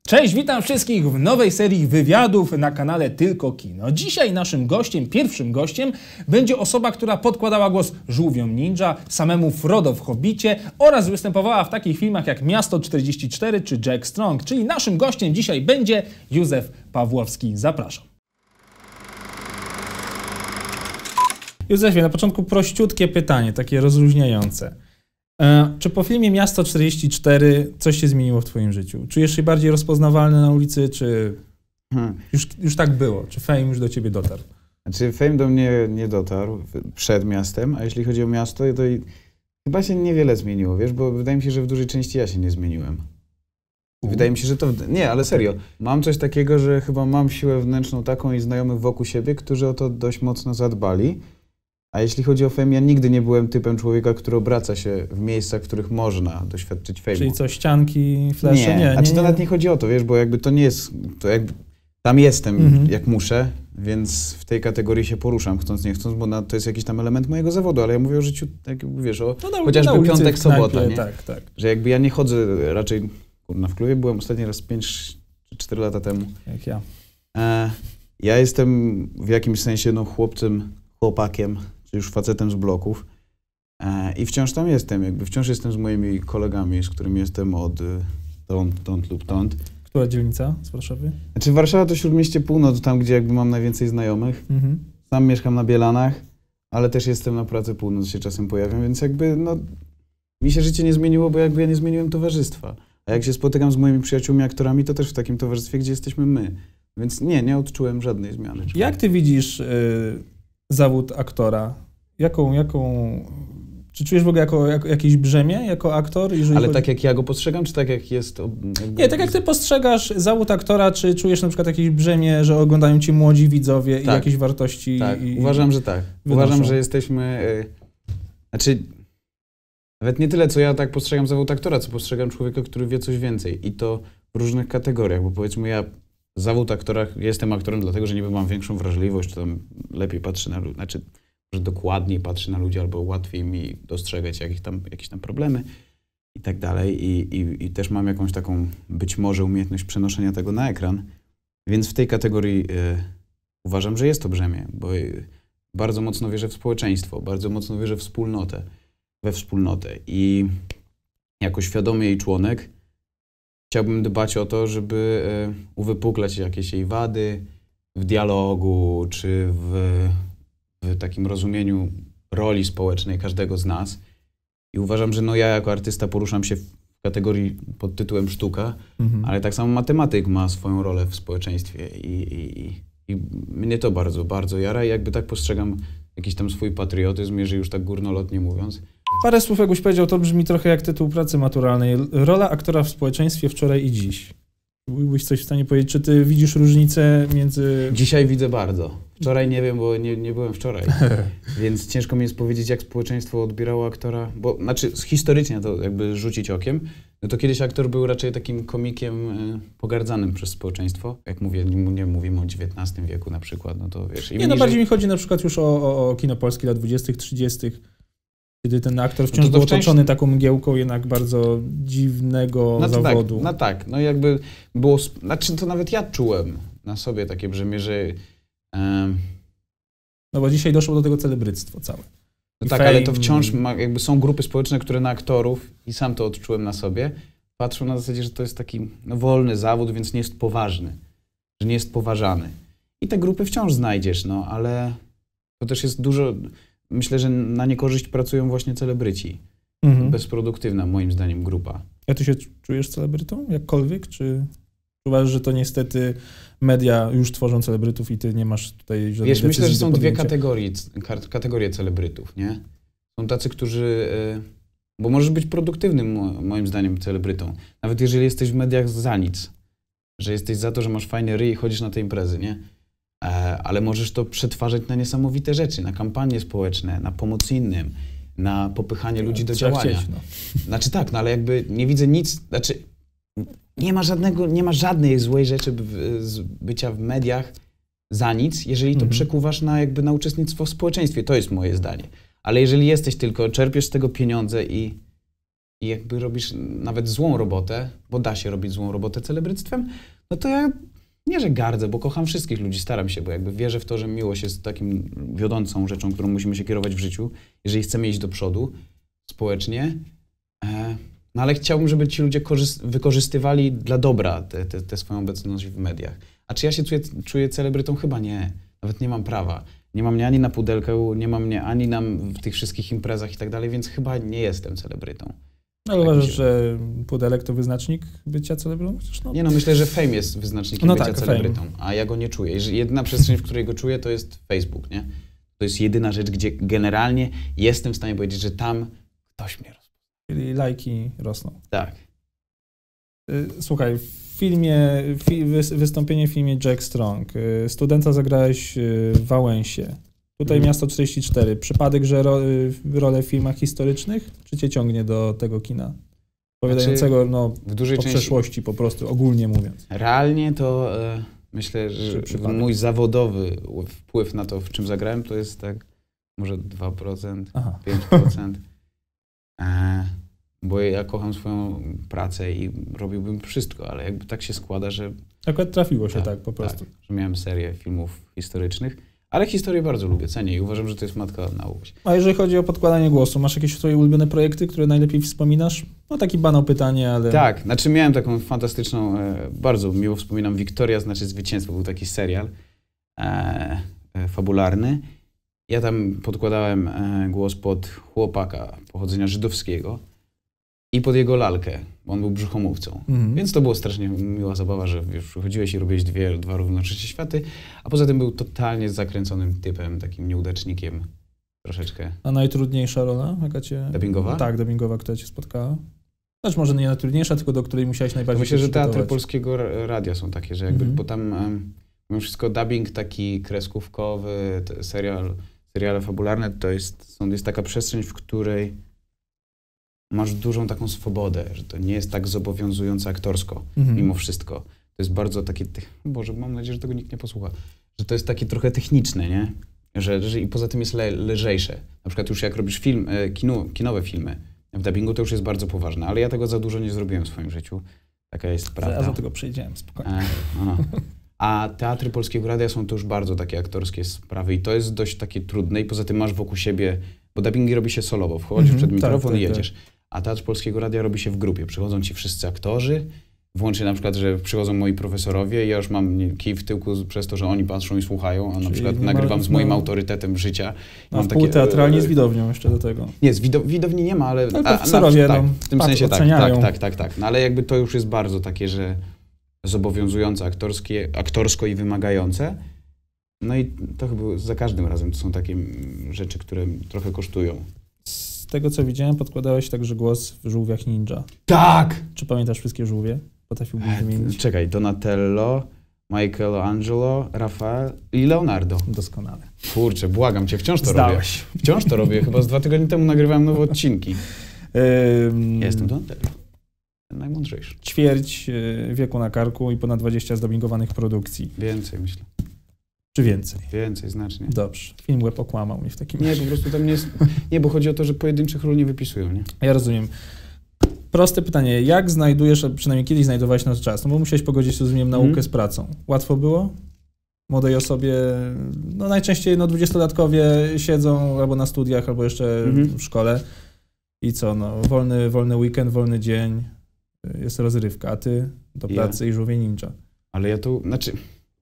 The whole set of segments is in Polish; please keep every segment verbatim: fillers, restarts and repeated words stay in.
Cześć, witam wszystkich w nowej serii wywiadów na kanale Tylko Kino. Dzisiaj naszym gościem, pierwszym gościem, będzie osoba, która podkładała głos żółwiom ninja, samemu Frodo w Hobbicie oraz występowała w takich filmach jak Miasto czterdzieści cztery czy Jack Strong. Czyli naszym gościem dzisiaj będzie Józef Pawłowski. Zapraszam. Józefie, na początku prościutkie pytanie, takie rozluźniające. E, czy po filmie Miasto czterdzieści cztery coś się zmieniło w twoim życiu? Czujesz się bardziej rozpoznawalny na ulicy, czy hmm. już, już tak było? Czy fame już do ciebie dotarł? Znaczy fame do mnie nie dotarł przed miastem, a jeśli chodzi o miasto, to i chyba się niewiele zmieniło, wiesz, bo wydaje mi się, że w dużej części ja się nie zmieniłem. Wydaje mi się, że to... Nie, ale serio. Mam coś takiego, że chyba mam siłę wnętrzną taką i znajomych wokół siebie, którzy o to dość mocno zadbali. A jeśli chodzi o fame, ja nigdy nie byłem typem człowieka, który obraca się w miejscach, w których można doświadczyć fame'u. Czyli co, ścianki, flesze? Nie, nie, a czy nie, to nie. nawet nie chodzi o to, wiesz, bo jakby to nie jest... To jakby, tam jestem, mhm. jak muszę, więc w tej kategorii się poruszam, chcąc nie chcąc, bo na, to jest jakiś tam element mojego zawodu, ale ja mówię o życiu, tak wiesz, o no na, chociażby na ulicy, piątek, w knajpie, sobota, nie? Tak, tak. Że jakby ja nie chodzę raczej... Kurna, w klubie byłem ostatni raz pięć czy cztery lata temu. Jak ja. E, ja jestem w jakimś sensie no chłopcem, chłopakiem, czy już facetem z bloków. E, I wciąż tam jestem, jakby wciąż jestem z moimi kolegami, z którymi jestem od tąd, tąd lub tąd. Która dzielnica z Warszawy? Znaczy Warszawa to Śródmieście Północ, tam gdzie jakby mam najwięcej znajomych. Mhm. Sam mieszkam na Bielanach, ale też jestem na pracy Północ, się czasem pojawiam, więc jakby no mi się życie nie zmieniło, bo jakby ja nie zmieniłem towarzystwa. A jak się spotykam z moimi przyjaciółmi aktorami, to też w takim towarzystwie, gdzie jesteśmy my. Więc nie, nie odczułem żadnej zmiany. Jak ty widzisz y, zawód aktora? Jaką, jaką... Czy czujesz w ogóle jako, jako jakieś brzemię, jako aktor? Ale chodzi... tak jak ja go postrzegam, czy tak jak jest... Jakby... Nie, tak jak ty postrzegasz zawód aktora, czy czujesz na przykład jakieś brzemię, że oglądają cię młodzi widzowie tak. i jakieś wartości? Tak, i, uważam, że tak. wynoszą. Uważam, że jesteśmy... Yy, znaczy... Nawet nie tyle, co ja tak postrzegam zawód aktora, co postrzegam człowieka, który wie coś więcej. I to w różnych kategoriach, bo powiedzmy ja zawód aktora, jestem aktorem dlatego, że niby mam większą wrażliwość, czy tam lepiej patrzę na ludzi, znaczy, że dokładniej patrzę na ludzi, albo łatwiej mi dostrzegać jakieś tam, jakieś tam problemy i tak dalej. I, i, I też mam jakąś taką być może umiejętność przenoszenia tego na ekran. Więc w tej kategorii y, uważam, że jest to brzemię, bo y, bardzo mocno wierzę w społeczeństwo, bardzo mocno wierzę w wspólnotę. we wspólnotę i jako świadomy jej członek chciałbym dbać o to, żeby uwypuklać jakieś jej wady w dialogu, czy w, w takim rozumieniu roli społecznej każdego z nas. I uważam, że no ja jako artysta poruszam się w kategorii pod tytułem sztuka, mhm. ale tak samo matematyk ma swoją rolę w społeczeństwie i, i, i mnie to bardzo, bardzo jara i jakby tak postrzegam jakiś tam swój patriotyzm, jeżeli już tak górnolotnie mówiąc. Parę słów, jakbyś powiedział, to brzmi trochę jak tytuł pracy maturalnej. Rola aktora w społeczeństwie wczoraj i dziś. Byłbyś coś w stanie powiedzieć, czy ty widzisz różnicę między... Dzisiaj widzę bardzo. Wczoraj nie wiem, bo nie, nie byłem wczoraj. Więc ciężko mi jest powiedzieć, jak społeczeństwo odbierało aktora. Bo, znaczy, historycznie to jakby rzucić okiem, no to kiedyś aktor był raczej takim komikiem y, pogardzanym przez społeczeństwo. Jak mówię, nie, nie mówimy o dziewiętnastym wieku na przykład, no to wiesz... Nie, no bardziej mi chodzi na przykład już o, o, o kino polskie lat dwudziestych, trzydziestych. Kiedy ten aktor wciąż no był otoczony części... taką mgiełką jednak bardzo dziwnego no zawodu. Tak, no tak, no jakby było, znaczy to nawet ja czułem na sobie takie brzemię, że... Um... No bo dzisiaj doszło do tego celebryctwo całe. No tak, fame... ale to wciąż ma, jakby są grupy społeczne, które na aktorów, i sam to odczułem na sobie, patrzą na zasadzie, że to jest taki no, wolny zawód, więc nie jest poważny, że nie jest poważany. I te grupy wciąż znajdziesz, no ale to też jest dużo... Myślę, że na niekorzyść pracują właśnie celebryci. Mhm. Bezproduktywna, moim zdaniem, grupa. A ty się czujesz celebrytą? Jakkolwiek? Czy uważasz, że to niestety media już tworzą celebrytów i ty nie masz tutaj żadnej Wiesz, myślę, że są dwie podjęcia? kategorie, kategorie celebrytów, nie? Są tacy, którzy... Bo możesz być produktywnym, moim zdaniem, celebrytą. Nawet jeżeli jesteś w mediach za nic. Że jesteś za to, że masz fajny ryj i chodzisz na te imprezy, nie? Ale możesz to przetwarzać na niesamowite rzeczy, na kampanie społeczne, na pomoc innym, na popychanie ludzi do działania. Chcieć, no. Znaczy tak, no ale jakby nie widzę nic, znaczy nie ma żadnego, nie ma żadnej złej rzeczy z bycia w mediach za nic, jeżeli to mhm. przekuwasz na jakby na uczestnictwo w społeczeństwie. To jest moje zdanie. Ale jeżeli jesteś tylko, czerpiesz z tego pieniądze i i jakby robisz nawet złą robotę, bo da się robić złą robotę celebryctwem, no to ja nie, że gardzę, bo kocham wszystkich ludzi, staram się, bo jakby wierzę w to, że miłość jest takim wiodącą rzeczą, którą musimy się kierować w życiu, jeżeli chcemy iść do przodu społecznie. E, no ale chciałbym, żeby ci ludzie wykorzystywali dla dobra tę swoją obecność w mediach. A czy ja się czuję, czuję celebrytą? Chyba nie. Nawet nie mam prawa. Nie mam mnie ani na pudelkę, nie mam mnie ani na, w tych wszystkich imprezach i tak dalej, więc chyba nie jestem celebrytą. Ale tak uważasz, że pudelek to wyznacznik bycia celebrytą? No. Nie no, myślę, że fame jest wyznacznikiem no bycia tak, celebrytą, fame. A ja go nie czuję. Jedyna przestrzeń, w której go czuję, to jest Facebook, nie? To jest jedyna rzecz, gdzie generalnie jestem w stanie powiedzieć, że tam ktoś mnie rozpoznaje. Czyli lajki rosną. Tak. Słuchaj, w filmie, fi, wystąpienie w filmie Jack Strong, studenta zagrałeś w Wałęsie. Tutaj mm. Miasto czterdzieści cztery. Przypadek, że ro, rolę w filmach historycznych, czy cię ciągnie do tego kina? Opowiadającego znaczy, no, w dużej po części, przeszłości po prostu, ogólnie mówiąc. Realnie to e, myślę, że mój zawodowy wpływ na to, w czym zagrałem, to jest tak może dwa procent, Aha. pięć procent. e, bo ja kocham swoją pracę i robiłbym wszystko, ale jakby tak się składa, że... Akurat trafiło się tak, tak po prostu. Tak, że miałem serię filmów historycznych. Ale historię bardzo lubię, cenię i uważam, że to jest matka nauki. A jeżeli chodzi o podkładanie głosu, masz jakieś swoje ulubione projekty, które najlepiej wspominasz? No taki banał pytanie, ale... Tak, znaczy miałem taką fantastyczną, e, bardzo miło wspominam, Wiktoria znaczy zwycięstwo, był taki serial e, e, fabularny. Ja tam podkładałem e, głos pod chłopaka pochodzenia żydowskiego i pod jego lalkę, bo on był brzuchomówcą. Mhm. Więc to było strasznie miła zabawa, że wiesz, przychodziłeś i robiłeś dwie, dwa równocześnie światy, a poza tym był totalnie zakręconym typem, takim nieudacznikiem troszeczkę. A najtrudniejsza rola, jaka cię... Dubbingowa? Tak, dubbingowa, która cię spotkała. Znaczy może nie najtrudniejsza, tylko do której musiałeś najbardziej Myślę, że teatry Polskiego Radia są takie, że jakby, mhm. bo tam um, mimo wszystko dubbing taki kreskówkowy, serial, seriale fabularne, to jest, jest taka przestrzeń, w której masz dużą taką swobodę, że to nie jest tak zobowiązujące aktorsko, mhm. mimo wszystko. To jest bardzo takie, Boże, mam nadzieję, że tego nikt nie posłucha, że to jest takie trochę techniczne, nie? Że, że i poza tym jest le, lżejsze. Na przykład już jak robisz film, kino, kinowe filmy, w dubbingu to już jest bardzo poważne, ale ja tego za dużo nie zrobiłem w swoim życiu. Taka jest prawda. Ja do tego przejdziemy, spokojnie. E, no. A teatry Polskiego Radia są to już bardzo takie aktorskie sprawy i to jest dość takie trudne i poza tym masz wokół siebie, bo dubbingi robi się solowo, wchodzisz mm-hmm, przed mikrofon tak, i jedziesz. Tak, tak. A Teatr Polskiego Radia robi się w grupie. Przychodzą ci wszyscy aktorzy, włącznie na przykład, że przychodzą moi profesorowie i ja już mam kij w tyłku przez to, że oni patrzą i słuchają, a Czyli na przykład nagrywam z moim no, autorytetem życia. A mam takie teatralnie z widownią jeszcze do tego. Nie, z widow widowni nie ma, ale... ale profesorowie, a, a, no, tak, w tym sensie tak, tak, tak, tak, tak. No ale jakby to już jest bardzo takie, że zobowiązujące aktorskie, aktorsko i wymagające. No i to chyba za każdym razem to są takie rzeczy, które trochę kosztują. Z tego, co widziałem, podkładałeś także głos w Żółwiach Ninja. Tak! Czy pamiętasz wszystkie żółwie? Potrafiłbyś wymienić? Czekaj, Donatello, Michelangelo, Rafael i Leonardo. Doskonale. Kurczę, błagam cię, wciąż to Zdałeś. robię. Wciąż to robię. Chyba z dwa tygodnie temu nagrywałem nowe odcinki. Ym... Ja jestem Donatello. Najmądrzejszy. Ćwierć wieku na karku i ponad dwadzieścia zdubbingowanych produkcji. Więcej, myślę. Czy więcej? Więcej, znacznie. Dobrze. Film Web okłamał mnie w takim Nie, razie. po prostu tam nie jest... Nie, bo chodzi o to, że pojedynczych ról nie wypisują, nie? Ja rozumiem. Proste pytanie. Jak znajdujesz, a przynajmniej kiedyś znajdowałeś na to czas? No bo musiałeś pogodzić, rozumiem, naukę mm. z pracą. Łatwo było? Młodej osobie, no najczęściej no dwudziestolatkowie siedzą albo na studiach, albo jeszcze mm. w szkole. I co, no wolny, wolny weekend, wolny dzień, jest rozrywka, a ty do pracy ja. i Żółwie Ninja. Ale ja tu, znaczy...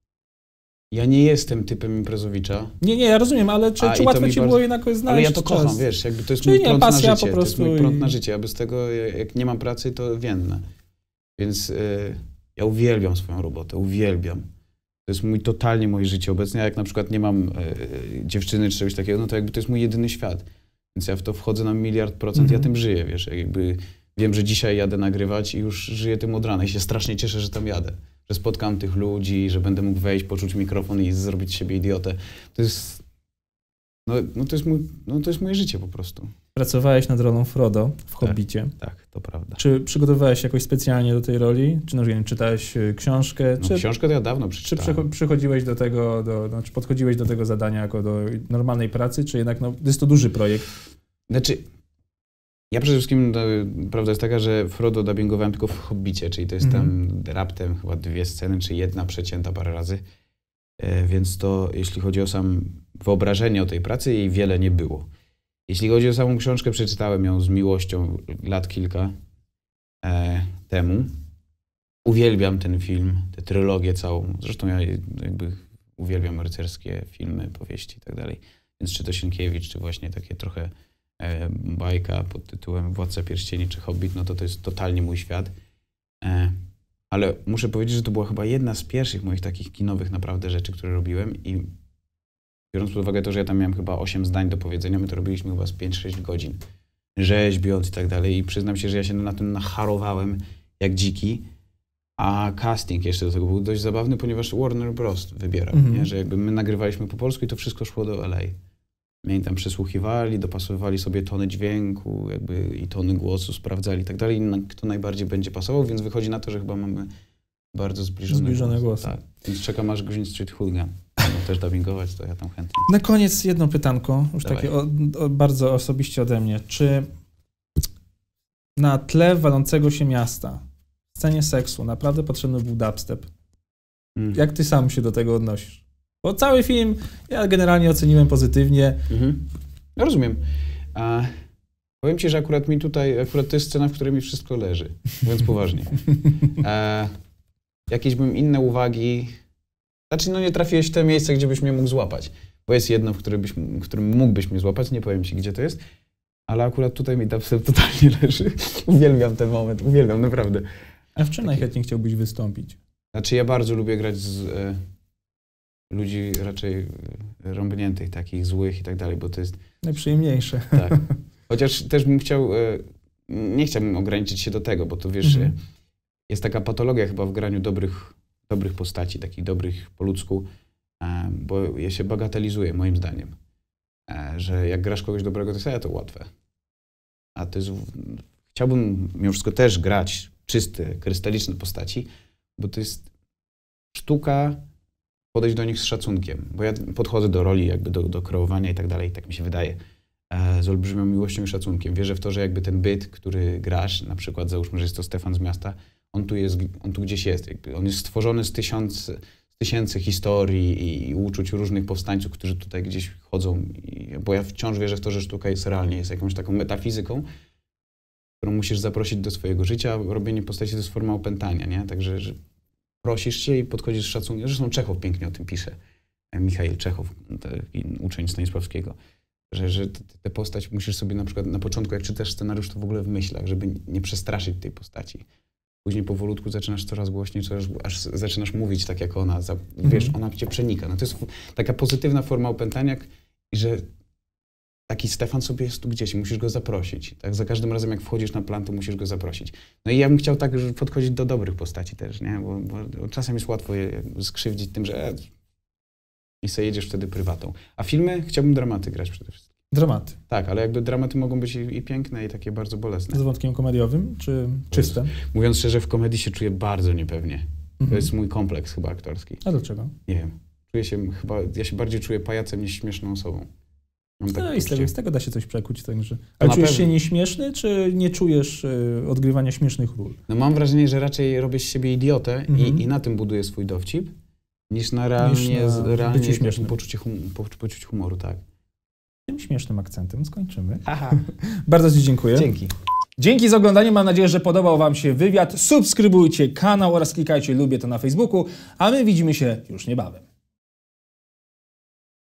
Ja nie jestem typem imprezowicza. Nie, nie, ja rozumiem, ale czy, czy łatwo ci bardzo... było jednak znaleźć Ale ja to czas? kocham, wiesz, jakby to jest Czyli mój nie, prąd pasja na życie. Po prostu to jest mój prąd i... na życie, a bez tego, jak nie mam pracy, to więdnę. Więc y, ja uwielbiam swoją robotę, uwielbiam. To jest mój, totalnie moje życie obecnie. A jak na przykład nie mam y, dziewczyny czy czegoś takiego, no to jakby to jest mój jedyny świat. Więc ja w to wchodzę na miliard procent, mm-hmm. ja tym żyję, wiesz, jakby wiem, że dzisiaj jadę nagrywać i już żyję tym od rana i się strasznie cieszę, że tam jadę. Że spotkam tych ludzi, że będę mógł wejść, poczuć mikrofon i zrobić z siebie idiotę. To jest, no, no to jest, mój, no to jest moje życie po prostu. Pracowałeś nad rolą Frodo w Hobbicie. Tak, tak, to prawda. Czy przygotowywałeś się jakoś specjalnie do tej roli? Czy no, wiem, czytałeś książkę? No, czy, książkę to ja dawno przeczytałem. Czy przychodziłeś do tego, do, no, czy podchodziłeś do tego zadania jako do normalnej pracy, czy jednak no, jest to duży projekt? Znaczy, Ja przede wszystkim, no, prawda jest taka, że Frodo dubbingowałem tylko w Hobbicie, czyli to jest tam raptem chyba dwie sceny, czy jedna przecięta parę razy. E, więc to, jeśli chodzi o sam wyobrażenie o tej pracy, jej wiele nie było. Jeśli chodzi o samą książkę, przeczytałem ją z miłością lat kilka e, temu. Uwielbiam ten film, tę trylogię całą. Zresztą ja jakby uwielbiam rycerskie filmy, powieści i tak dalej. Więc czy to Sienkiewicz, czy właśnie takie trochę e, bajka pod tytułem Władca Pierścieni czy Hobbit, no to to jest totalnie mój świat. E, ale muszę powiedzieć, że to była chyba jedna z pierwszych moich takich kinowych naprawdę rzeczy, które robiłem i biorąc pod uwagę to, że ja tam miałem chyba osiem zdań do powiedzenia, my to robiliśmy chyba z pięć sześć godzin, rzeźbiąc i tak dalej i przyznam się, że ja się na tym nacharowałem jak dziki, a casting jeszcze do tego był dość zabawny, ponieważ Warner Bros. Wybierał, mm-hmm. nie? Że jakby my nagrywaliśmy po polsku i to wszystko szło do L A. Mnie tam przesłuchiwali, dopasowywali sobie tony dźwięku jakby i tony głosu, sprawdzali i tak dalej, kto najbardziej będzie pasował, więc wychodzi na to, że chyba mamy bardzo zbliżone, zbliżone głosy. Tak. Więc czekam aż Green Street Hooligan. No, też dubbingować, to ja tam chętnie. Na koniec jedno pytanko, już Dawaj. takie o, o, bardzo osobiście ode mnie. Czy na tle walącego się miasta, w scenie seksu, naprawdę potrzebny był dubstep? Mm. Jak ty sam się do tego odnosisz? Bo cały film ja generalnie oceniłem pozytywnie. Mhm. Ja rozumiem. A, powiem ci, że akurat mi tutaj, akurat to jest scena, w której mi wszystko leży, mówiąc poważnie. A, jakieś bym inne uwagi... Znaczy, no nie trafiłeś w te miejsce, gdzie byś mnie mógł złapać. Bo jest jedno, w którym, byś, w którym mógłbyś mnie złapać, nie powiem ci, gdzie to jest, ale akurat tutaj mi dubstep totalnie leży. Uwielbiam ten moment, uwielbiam, naprawdę. A w czym Taki... najchętniej chciałbyś wystąpić? Znaczy, ja bardzo lubię grać z e, ludzi raczej rąbniętych, takich złych i tak dalej, bo to jest... Najprzyjemniejsze. Tak. Chociaż też bym chciał, e, nie chciałbym ograniczyć się do tego, bo to wiesz, mhm. jest taka patologia chyba w graniu dobrych dobrych postaci, takich dobrych po ludzku, bo je się bagatelizuje, moim zdaniem. Że jak grasz kogoś dobrego, to jest to łatwe. A to jest... Chciałbym mimo wszystko też grać czyste, krystaliczne postaci, bo to jest sztuka podejść do nich z szacunkiem. Bo ja podchodzę do roli, jakby do, do kreowania i tak dalej, tak mi się wydaje, z olbrzymią miłością i szacunkiem. Wierzę w to, że jakby ten byt, który grasz, na przykład załóżmy, że jest to Stefan z miasta, on tu jest, on tu gdzieś jest. Jakby on jest stworzony z tysiąc, z tysięcy historii i, i uczuć różnych powstańców, którzy tutaj gdzieś chodzą. I, bo ja wciąż wierzę w to, że sztuka jest realnie, jest jakąś taką metafizyką, którą musisz zaprosić do swojego życia, a robienie postaci to jest forma opętania, nie? Także że prosisz się i podchodzisz z szacunkiem. Zresztą Czechow pięknie o tym pisze. Michał Czechow, uczeń Stanisławskiego. Że, że tę postać musisz sobie na przykład na początku, jak czytasz scenariusz, to w ogóle w myślach, żeby nie przestraszyć tej postaci. Później powolutku zaczynasz coraz głośniej, coraz, aż zaczynasz mówić tak jak ona, za, mm-hmm. wiesz, ona cię przenika. No to jest taka pozytywna forma opętania, że taki Stefan sobie jest tu gdzieś i musisz go zaprosić. Tak? Za każdym razem jak wchodzisz na plan, to musisz go zaprosić. No i ja bym chciał tak podchodzić do dobrych postaci też, nie? Bo, bo czasem jest łatwo je skrzywdzić tym, że e, i sobie jedziesz wtedy prywatą. A filmy chciałbym dramaty grać przede wszystkim. Dramaty. Tak, ale jakby dramaty mogą być i, i piękne, i takie bardzo bolesne. Z wątkiem komediowym, czy czyste? Mówiąc szczerze, w komedii się czuję bardzo niepewnie. Mhm. To jest mój kompleks chyba aktorski. A dlaczego? Nie wiem. Czuję się chyba, ja się bardziej czuję pajacem niż śmieszną osobą. Mam no i z tego, z tego da się coś przekuć. Także. Ale czujesz pewno. się nieśmieszny, czy nie czujesz y, odgrywania śmiesznych ról? No mam wrażenie, że raczej robię z siebie idiotę mhm. i, i na tym buduję swój dowcip, niż na realnie, niż na realnie śmiesznym poczucie hum, poczuć humoru, tak. Tym śmiesznym akcentem skończymy. Aha. Bardzo ci dziękuję. Dzięki. Dzięki za oglądanie. Mam nadzieję, że podobał wam się wywiad. Subskrybujcie kanał oraz klikajcie lubię to na Facebooku, a my widzimy się już niebawem.